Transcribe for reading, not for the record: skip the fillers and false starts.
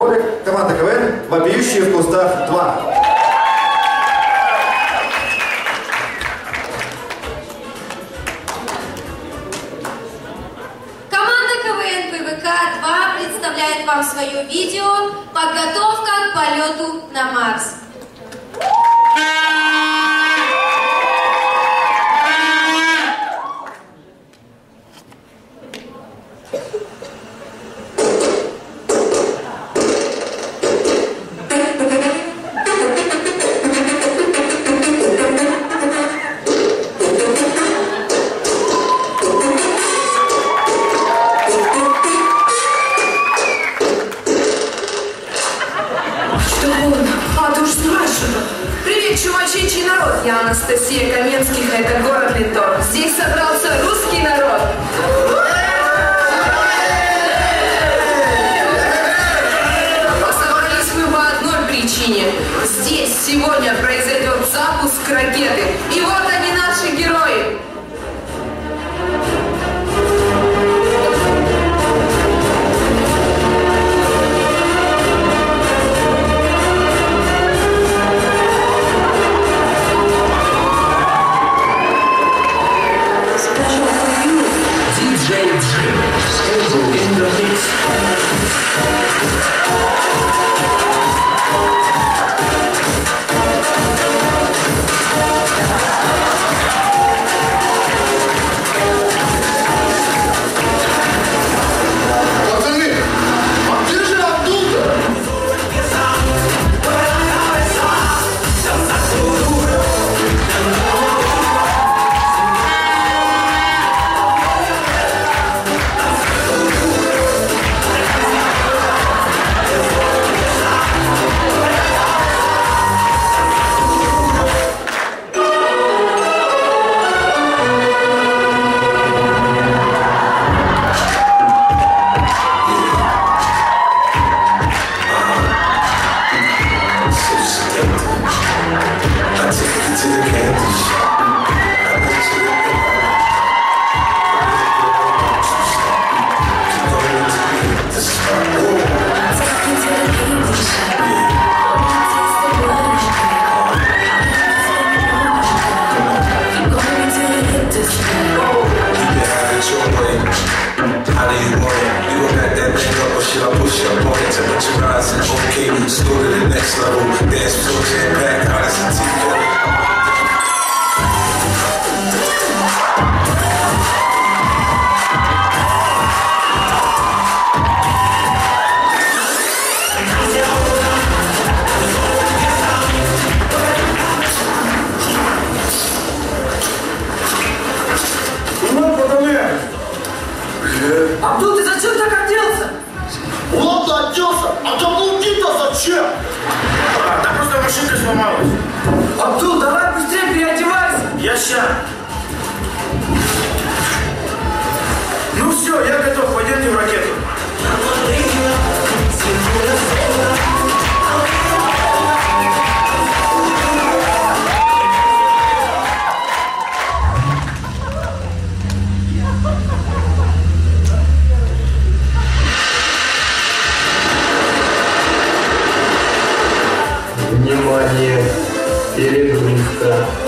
Команда КВН «Вопиющие в кустах 2». ПВК-2 представляет вам свое видео «Подготовка к полету на Марс». Чумачечий народ, я Анастасия Каменских, а это город Литов. Здесь собрался русский народ. Собрались мы по одной причине. Здесь сегодня произойдет запуск ракеты. И вот они, наши герои. Абдул, ты зачем так оделся? Ладно, оделся, а каблуки-то зачем? Да просто машинка сломалась. Абдул, давай быстрее переодевайся. Я ща. Ну все, я готов, пойдемте в ракету. Внимание! Перегрузка.